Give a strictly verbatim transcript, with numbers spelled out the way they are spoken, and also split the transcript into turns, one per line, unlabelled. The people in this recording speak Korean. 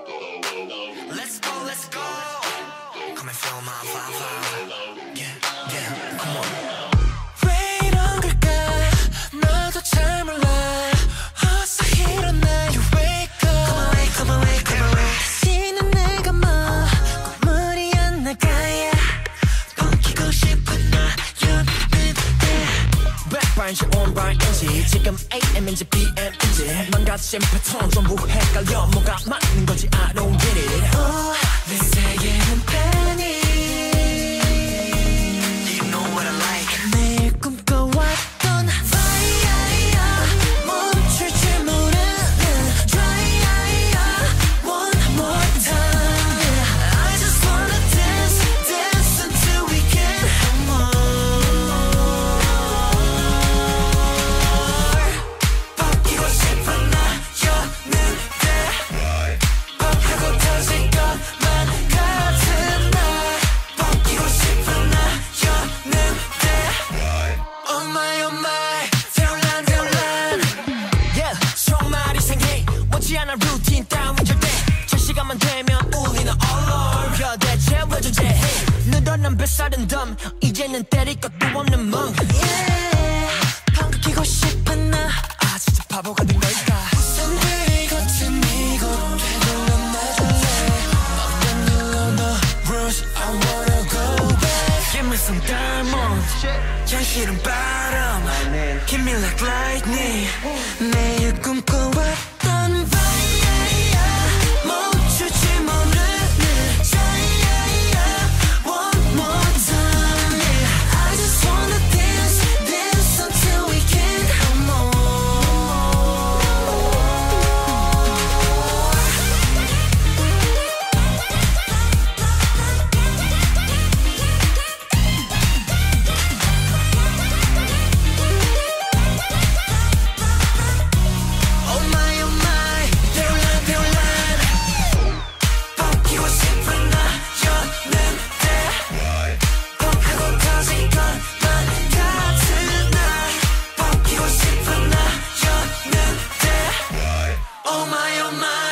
Let's go, let's go. Come and feel my vibe. Yeah, yeah, come on. 왜 이런 걸까? 너도 잘 몰라. 어서 일어나, you wake up. Come away, come away, come away. 다시는 내가 뭐 꿈물이 안 나가야 뻥키고 싶은 나였는데 백발인지 온발인지 지금 에이엠인지 피엠인지 망가진 패턴 전부 헷갈려 뭐가 맞는 건지 I don't get it. oh, 내 세계는 panic. You know what I like. 매일 꿈꿔왔던 fire 멈출 줄 모르는 dry. One more time. I just wanna dance, dance until we can't no more. 바뀌고 싶은 나였는데 뻔하고 터질 것만 같은 날. 바뀌고 싶은 나였는데 Oh my oh my 태울란 태울란. Yeah 정말 이상해 원치 않아 루틴 따윈 절대 제 시간만 되면 울리는 alarm. 야 대체 왜 존재해 늘어난 뱃살은 덤 이제는 때릴 것도 없는 멍. Yeah 방귀 고 싶은 나 아 진짜 바보가 된 걸까. 선비 같은 이곳 되돌려 놔줄래. 맘만 눌러 너 rush I wanna go back. Give me some diamond 현실은 바람 Hit me like lightning. 매일 꿈꿔왔던 fire 멈출 줄 모르는 dry. One more time. I just wanna dance, dance until we can't no more. Oh my oh my 태울란 태울란. 바뀌고 싶은 나였는데 뻥하고 터진 것만 같은 날. 바뀌고 싶은 나였는데 Oh my oh my